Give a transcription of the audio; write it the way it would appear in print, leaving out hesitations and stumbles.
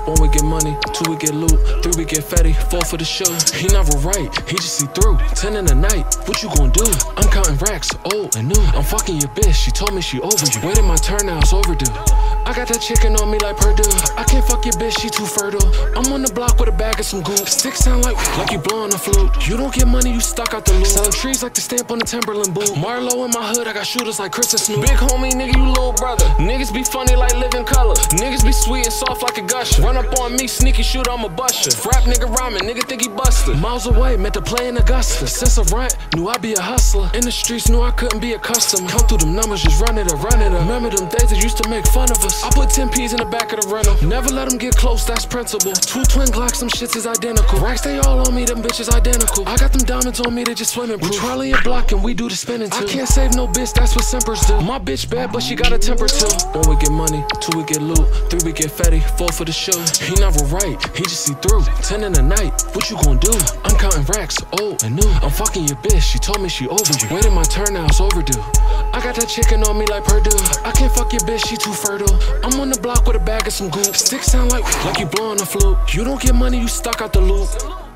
1 we get money, 2 we get loot, 3 we get fatty, 4 for the show. He never right, he just see through. 10 in the night, what you gon' do? I'm counting racks, old and new. I'm fucking your bitch, she told me she over you. Waiting my turn now, it's overdue. I got that chicken on me like Purdue. I can't fuck your bitch, she too fertile. I'm on the block with a bag of some goop. Sticks sound like you blowing a flute. You don't get money, you stuck out the loop. Selling trees like the stamp on the Timberland boot. Marlo in my hood, I got shooters like Chris and Snoop. Big homie, nigga, you little brother. Niggas be funny like living color. Niggas be sweet and soft like a gusher. Run up on me, sneaky shooter, I'm a buster. Rap nigga rhyming, nigga think he busted. Miles away, meant to play in Augusta. Since I rent, knew I'd be a hustler. In the streets, knew I couldn't be a customer. Count through them numbers, just run it up, run it up. Remember them days that used to make fun of us. I put 10 P's in the back of the rental. Never let them get close, that's principle. 2 twin Glocks, them shits is identical. Racks, they all on me, them bitches identical. I got them diamonds on me, they just swimming proof. We trolley and block and we do the spinning too. I can't save no bitch, that's what simpers do. My bitch bad, but she got a temper too. 1 we get money, 2 we get loot, 3 we get fatty, 4 for the show. He never right, he just see through. 10 in the night, what you gon' do? I'm counting racks, old and new. I'm fucking your bitch, she told me she over you. Waiting my turn now, it's overdue. I got that chicken on me like Purdue. I can't fuck your bitch, she too fertile. I'm on the block with a bag of some goop. Sticks sound like you blowing a flute. You don't get money, you stuck out the loop.